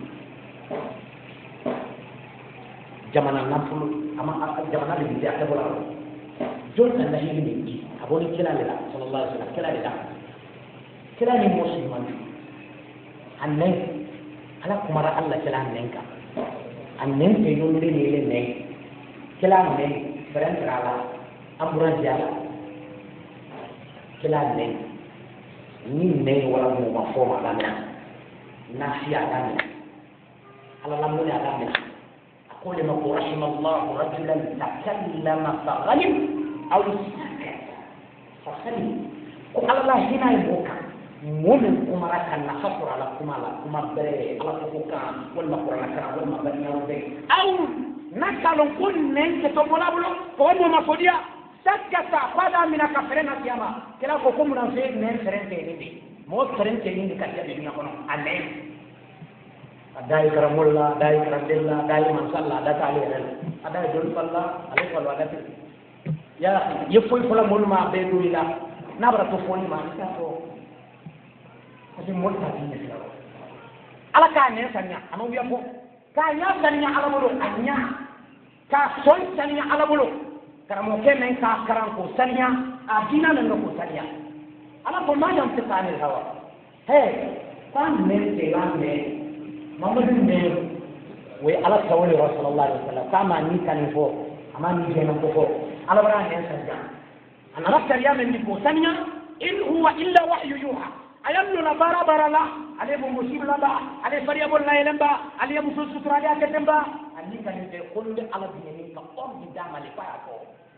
jamana nafulu ama jamana de bi ata bola jol tan la hili ni aboni kila la sallallahu alaihi wasallam kila ni musliman anne ala kumara Allah kila nenka anne te yonde ni le ne kila ne beran trala amburan jala kila ne ni ne wala mo ma foma dana nafsi adana ala lamu ne adana قل ما رحم الله رجلا تكلم فغلب أو سكت فغلب قال الله هنا يبوكا مؤمن أمرا كان نخطر على كمالا كما بري على كوكا والمقرن كان والمبنى وبي أو نكالون كل نين كتبولا بلو فهم ما فوديا سكت فادا من كفرين أسياما كلا كوكو من أنفيد نين فرين تيني مو فرين تيني كتيا بيبنا كنو أنين adai karamulla adai karadilla adai mansalla ada tali ada dol falla ale falla ada ya yefoi fala mulma be duila nabra to foni ma ta to asi molta ni sa ala ka ne sanya anu biya ko ka nya sanya ala bulu anya ka son sanya ala bulu karamo ke men ka karan ko sanya adina nan ko sanya ala ko ma jam tsani hawa he kan ne te ne Muhammadu ne we ala tawali sallallahu alaihi wasallam kama ni kanifo ama ni jena ko ala bara ne sanja ana rakkar ya men ko sanya in huwa illa wahyu yuha ayallu la bara la ale bo musib la ba ale fariya bol la yelemba ale musul sutra ya ketemba ani kanite kulli ala dinni ka on di damale para ko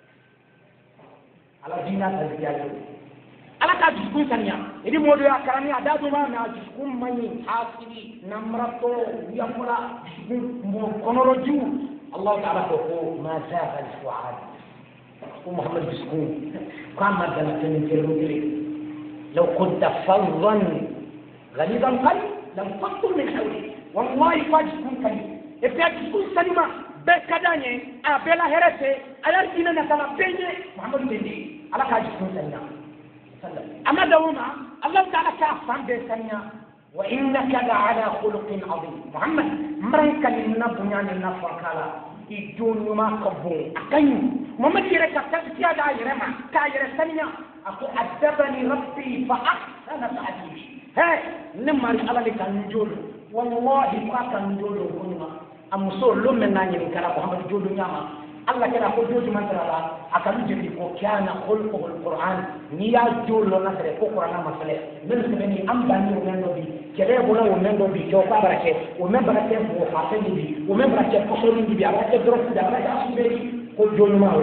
ala dina ta diayo ala ka jikun sanya idi modo ya karani adadu ma na jikun mani hasiri namrato yamula mo konoroju Allah ta'ala ko ma zafa al-fuad ko Muhammad jikun kama dana tan terudiri law kunta faddan ghalidan qalb lam taqtul min hawli wallahi fajikun kali e pe jikun salima be kadanye a bela herete ayar dina na kala penye Muhammad bendi ala ka jikun sanya أما دوما الله تعالى كافر بسنيا وإنك لعلى خلق عظيم محمد مرنك للنبني عن النفر كلا يجون ما قبول أكين محمد يرك تزكية دائرة كاير سنيا أقول أدبني ربي فأحسن تعذيبي هاي نمر على لك نجول والله ما كان نجول هنا أمسول لمن ناني كلا محمد جول نياما Allah kena ko joju mantrala akalu jebi ko kana khulqul alquran ni ya jollo nasre ko qur'ana masale men se beni am bani o men do bi kele bona o men do bi ko ka barake o men barake ko fatani bi o men barake ko soni bi ala ke drop da ala asu be ko jollo ma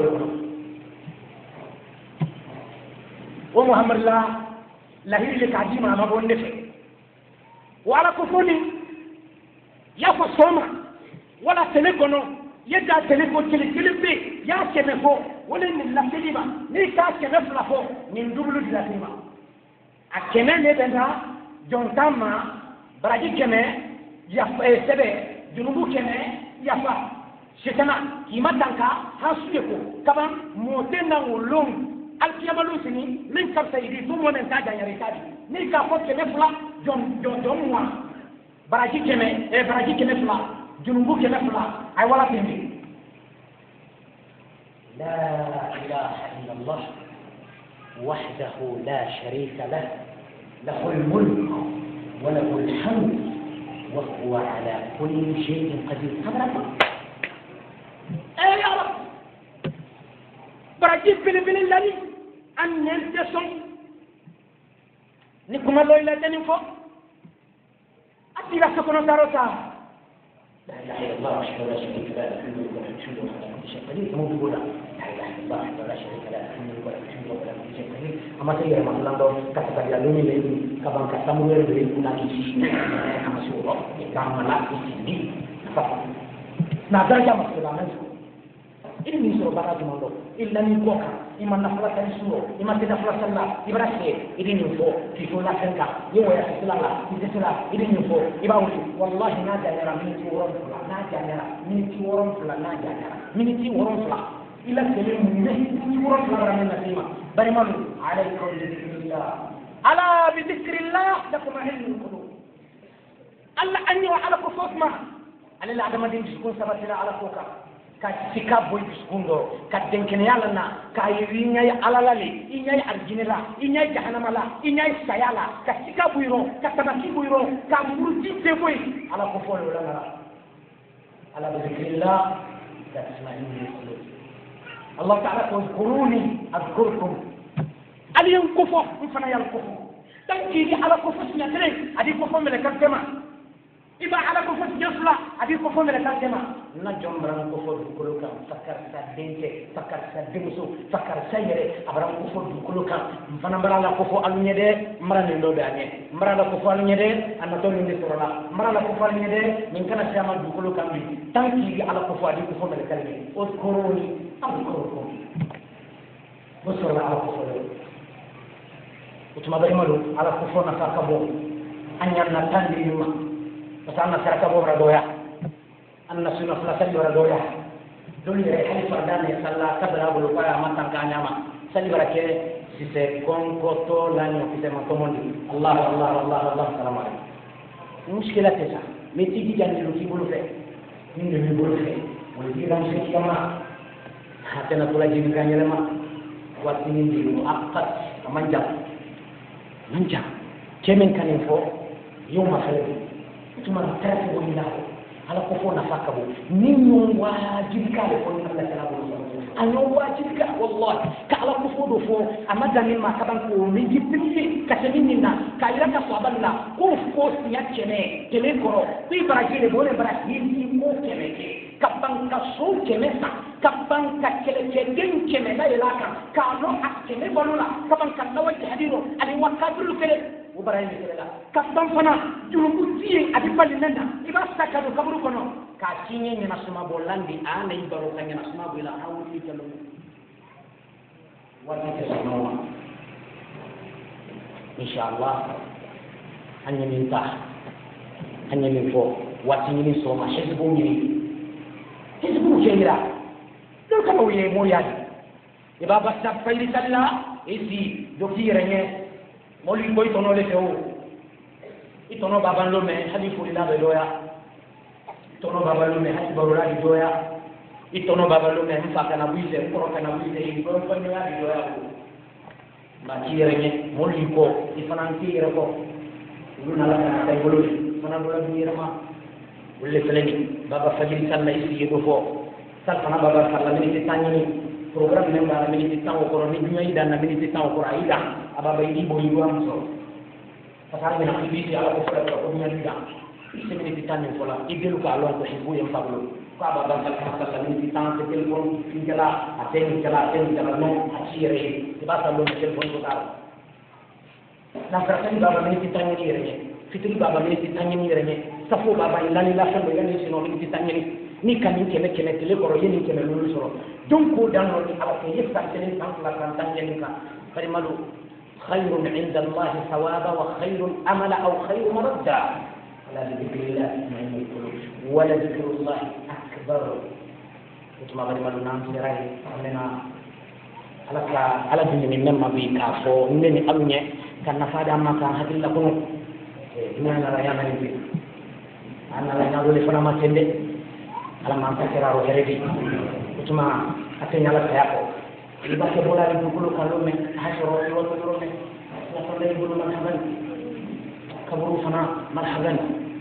o muhammad la hili kadima ma bonde fe wala ko foni ya ko soma wala telegono yedda telefo telebe ya keme fo wala ni la keliba ni ka keme fla fo ni dublu di la keliba akene ne benda jontama baraji keme ya sebe junubu keme ya fa shetana kimatanka hasuye ko kaba motena ulum alkiyama lu sini min ka sayidi tum wonen ta janyare tadi ni ka ko keme fula jom wa baraji keme fula junubu keme fula ay wala tindi لا إله إلا الله وحده لا شريك له له الملك وله الحمد وهو على كل شيء قدير يا رب برجيب بلي لاني أن ينتصم نكم الله إلا تنفو أتلا سكنا تاروتا لا إله إلا الله وحده لا شريك له له الملك وله الحمد وهو على كل شيء قدير مو بقولا لا إله إلا الله وحده لا شريك له له الملك وله الحمد وهو على كل شيء قدير أما تيجي مثلا لو كتب يا لوني لين كبان كتامو يرد كنا كيسي كما سورة كما لا كيسي نادر جام سلامة ini ni suro bara juma do illa ni koka ima nafla tan suro ima tida fla salla ibrahim ini ni fo fi fo la tanka yo ya sala ini ni fo iba wuri wallahi na da yara min ti woron fla na da yara min ti woron fla na da yara min ti woron fla illa kele mun ne ti woron fla ra min nasima bari malu alaykum bi dhikrillah ala bi dhikrillah lakum ahlul qulub alla anni wa ala kufuma ala la adama din kun sabatila ala koka ka sika boy biskundo ka denkene yalla na ka yinya ya alalale inya ya arjinira inya ya jahannama la inya ya sayala ka sika buiro ka tabaki buiro ka muruti te boy ala ko fo wala ngara ala bi zikrillah tasma'inu qulub Allah ta'ala tazkuruni azkurkum aliyum kufo mfana yal kufo tanki ala kufo nyatre adi kufo mele katema iba ala ko fos jofla adi ko fo mele kaltema na jombran ko fo dukuluka fakar sa denke fakar sa demuso fakar sa yere abran ko fo dukuluka mfana barala ko fo alnyede marane ndo be anye marala ko fo alnyede anna to ni sorola marala ko fo alnyede min kana sama dukuluka bi tanki bi ala ko fo adi ko fo mele kalme o koroni azkurukum bosora ala ko fo utuma bari malu ala ko fo na fakabo anyan na tandi yuma فسألنا سرك أبو ردويا أن سنة فلسل ردويا دوني رحلة فردان يسأل قبل أبو القرى ما تنكانيا ما سلي بركة سيسي كون كوتو لانيو كيسي ما توموني الله الله الله الله السلام عليكم المشكلة تسا ميتيجي جاني لكي بلو في من اللي بلو في ولكي رمسي كما حتنا تلا جيني كاني لما واتنين دي مؤقت منجا كمين كان ينفو يوم خلقه tuma tarati wala ala ko fona fakabo ninno wajibika le ko Allah ta'ala bo anyo wajibika wallahi ka ala ko fodo fo amada min ma kaban ko mi jippi ka seminina ka ira ka saballa ko siya chene tele koro ti baraki le bole baraki ni ko keme ke kabang ka so keme sa kabang ka kele gen keme la ilaka ka no akene bolula kabang ka lawa hadiro ali wakadru kele ubaray ni kele la kabang fana jurumbu tiye adi pali nenda iba saka do kaburu kono ka cinye ni nasuma bolandi ana ibaro kanya nasuma bila hawli talo wala kesano inshallah hanya minta hanya minfo wati ni so ma hizbu kira do kama wiye moya iba basta fayli salla isi do kiranye moli boy tono le feo itono baban lo me hadi fulila be loya itono baban lo me hadi barura di doya itono baban lo me mfaka na buise ko kana buise ko ko ya di doya ko ba kiranye moli ko ifanan kire ko luna la kana tay bolo fanan do ni rama ulle feleni baba fajiri salla isi yedo fo sal fana baba salla miniti tanyini program ne ngala miniti taw ko ni nyai dan na miniti taw ko aida ababa yi bo yi am so fasal mi na ibiti ala ko fara ko nyai dan isi miniti tanyin fola igelu ka lon ko hibu yam pablo ko ababa salla miniti tan te tel ko fingala aten jala no asire ba sa lo tel ko ta na faratan baba miniti tanyini rene fitri baba miniti tanyini rene safo baba ilani la fo ngani sino miniti tanyini ni kanin kene tele koro yeni kene lulu soro donc ko dan no ala ke yefta tele tan la kan tan yeni ka bari malu khairun inda Allah thawaba wa khairun amala aw khairu maradda ala dhikrillah ma'al qulub wa la dhikrullah akbar utma bari malu nam sirai amena ala dini min ma bi ka fo ni amne kan na fada ma ka hakilla ko dina na ya na ni ana la na dole fana ma tende ala ma ta kira ro heredi utuma atenya la ya ko iba ke bola ni bulu kalo me hashro yo to me la ko lay bulu marhaban kaburu fana marhaban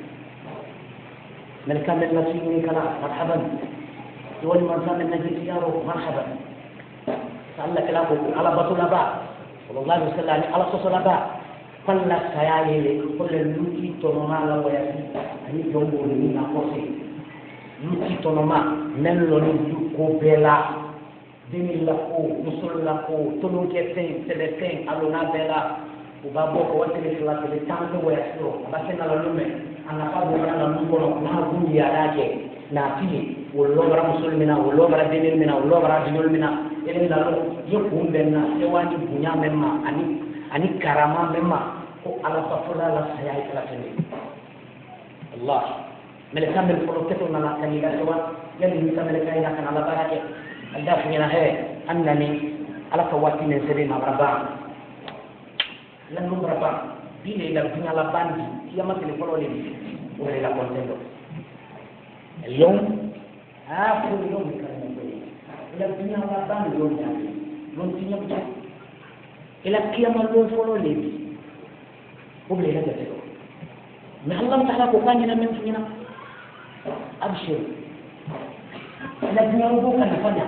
من كان نصيبه كلا مرحبا يولي من كان نجي يارو مرحبا سألك لا على بطل با صلى الله عليه وسلم على صلى با فلا سيالي كل لوتي تنما لا ويسي أني جنبو لي نقصي لوتي تنما من لوني يكو بلا دين لكو مسل لكو تنو كيسين سلسين ألونا بلا وبابو كواتي لسلا تلتان ويسيرو بسنا للومي ana fadu na mungono na gundi ya dake na fi wollo bara musulmina wollo bara dinil mina wollo bara dinul mina elen dalo yokumbe na sewani bunya memma ani karama memma ko ala fafula la sayai kala tani Allah meleka mel foloketo na la kanila sewa yani ni kamel kay na kana la barake Allah fina he annani ala kawati men sebe ma baraba lan num baraba bile la dunya la bandi kiyama telefolo le wala la contendo el yom afu yom kan ko la dunya la bandi yom ya non tinya bu ila kiyama lo folo le wala la gato mais Allah ta'ala ko kanina men fina abshir la dunya lo kan fanya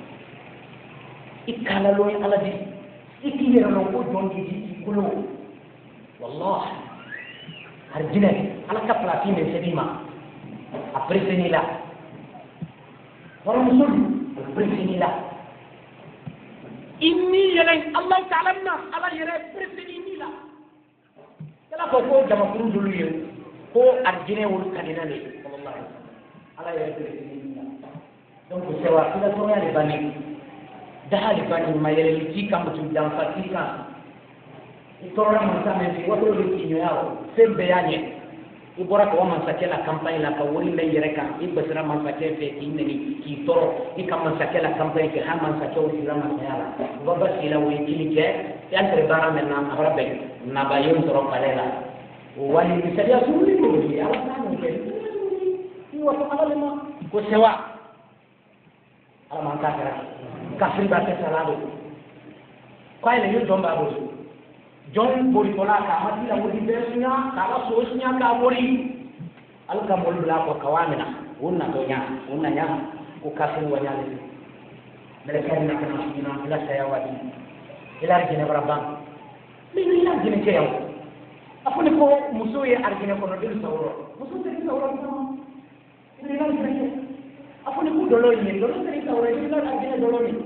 ikala lo ala di ikiyero lo ko don di kulo والله أرجلك على كفلا في من سليمة أبرسني لا ورمسل أبرسني لا إني يلين الله تعالى الله يرى أبرسني لا كلا فوق جمع كروز ليه هو أرجلك والكلنا لي صلى الله عليه وسلم الله يرى أبرسني لا دونك سوا كلا سوا لبني ده لبني ما يلي تيكا متجمع فتيكا itora masame fi wato le kinyo yao sembe yanye ibora ko man sakela campagne la ka wori le yereka ibasira man sakela fe kinni ki toro ikam sakela campagne ke haman sakela sira man yala baba sila wi kilike yantre bara men na arabe na bayum toro kalela wali misalia suri ko ni ala tan ke ni wato ala ma ko sewa ala man ka kafir ba ke salado ko ile yu domba bo John Borikola kamati la wodi besnya kala sosnya ka bori alka molula ko kawamina wonna to nya ko kafin wanya le melekani na kana ina la sayawadi ila jina barabang min ila jina ke yaw afone ko muso ye arjina ko no del sawro muso te sawro ko ila jina afone ko dolo te sawro ila arjina dolo ni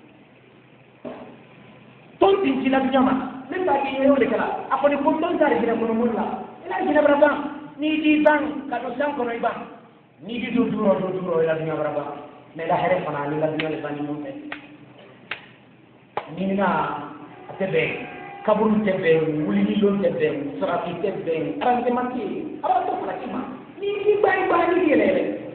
ton tin jina nyama nta ki yeyo le kala afoni ko don tare gina ko mulla ila gina braba ni di bang ka do san ko no ibang ni di duro ila gina braba me la here fana ni la gina le bani mo te ni na atebe kaburu tebe wuli ni lon tebe sarati tebe aran te maki ara to prakima ni di bai ni le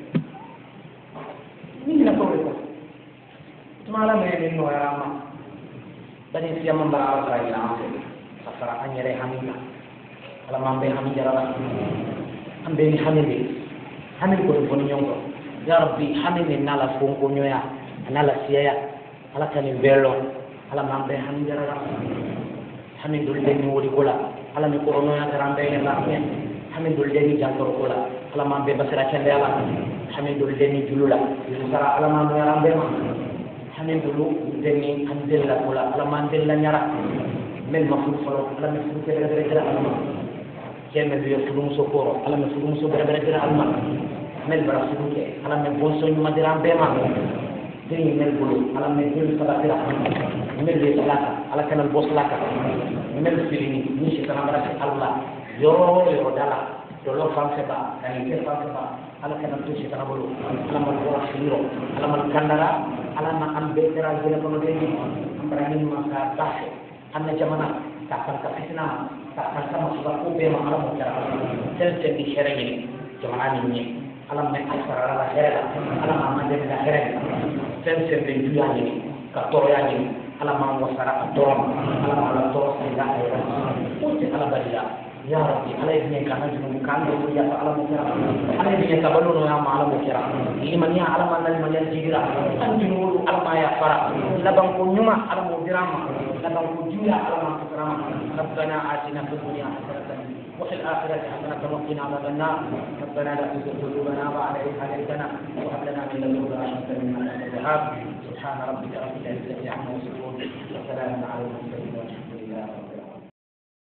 ni na to ko tumala me ni no arama tadi siapa membawa saya langsung sasara anyere hamila kalau mambe hamil jalan ambe ni hamil ko ko nyongo ya rabbi hamil ni nala fonko nyoya nala siya ala kan bello ala mambe hamil jalan hamil dul den wori kola ala ni korono ya garambe ni la hamil dul den jantor kola ala mambe basira kende ala hamil dul den julula sara ala mambe rambe ma hamin dulu deni andel la pula ala mandel la nyara mel maful folo ala me fu kere bere kere alma keme biyo fulum sokoro ala me fulum so bere bere kere alma mel bara fu ke ala me bonso nyuma diram bema deni mel bulu ala me dul salatira mel le salata ala kanal bos laka mel filini ni shi kana bara Allah yo dala dolo fam seba kan ke fam seba ala kanal tu shi kana bulu ala man ko shiro ala man kandara ala ma ambe tera gele ko deni ambrani maka tahe anna jamana takkan ka fitna takkan sama sudah ko be ma ala mo tera tel di shereni jamana ni ala me asara ala hera ala ma mande la hera tel di duyani ka toroyani على ما وصل الدرم على ما على الدرس لا قلت على بدلا يا ربي على ابني كان جنوب كان يا على مكرا على ابني كبلون يا ما على مكرا لمن يا على من من يجيرا ان جنوب على ما يفرا لبن كنما على مدرام لبن كجيا على ما كرام ربنا آتنا في الدنيا حسنة وفي الآخرة حسنة وقنا عذاب النار ربنا لا تزغ قلوبنا بعد إذ هديتنا وهب لنا من لدنك رحمة إنك أنت الوهاب سبحان ربك رب العزة عما يصفون وسلام على المرسلين